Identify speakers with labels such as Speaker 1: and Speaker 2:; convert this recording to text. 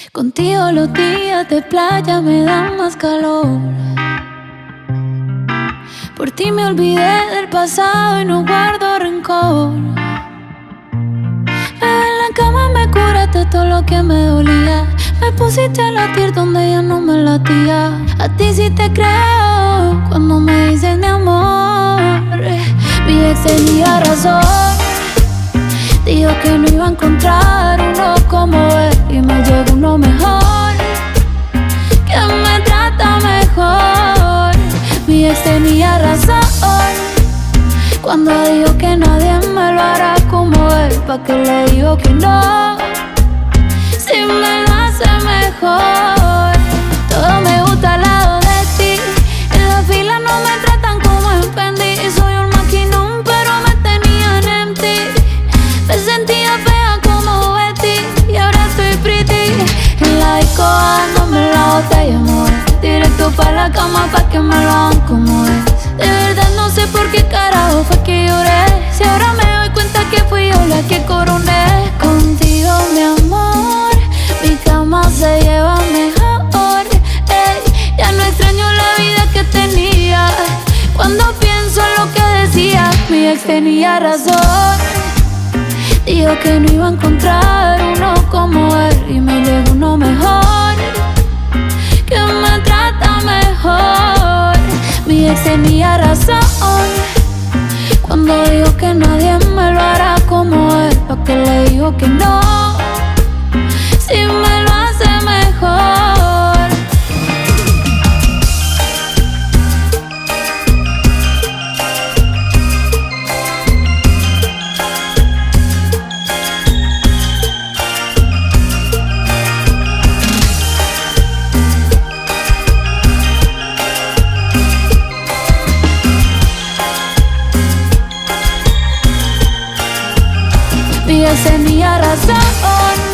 Speaker 1: Contigo los días de playa me dan más calor. Por ti me olvidé del pasado y no guardo rencor. En la cama me curaste todo lo que me dolía. Me pusiste a latir donde ya no me latía. A ti sí te creo cuando me dices mi amor. Mi ex tenía razón. Dijo que no iba a encontrar uno como él, y me llegó uno mejor, que me trata mejor. Mi ex tenía razón cuando dijo que nadie me lo hará como él. ¿Pa' qué le digo que no? Si me lo hace mejor. Todo me gusta al lado de ti. En la fila no me tratan como en Fendi. Soy un maquinón pero me tenían en ti. Me sentía fea como Betty y ahora estoy pretty. En la disco dándome la botella, amor. Directo pa' la cama pa' que me lo hagan como es. De verdad no sé por qué carajo fue que lloré. Si ahora me doy cuenta que fui yo la que coroné. Contigo, mi amor, mi cama se lleva mejor. Ey, ya no extraño la vida que tenía. Cuando pienso en lo que decía, mi ex tenía razón. Dijo que no iba a encontrar uno como él, y me llegó uno mejor, que me trata mejor. Mi ex tenía razón cuando dijo que nadie me lo hará como él. ¿Pa' qué le digo que no? Si me lo hace mejor. Mi ex tenía razón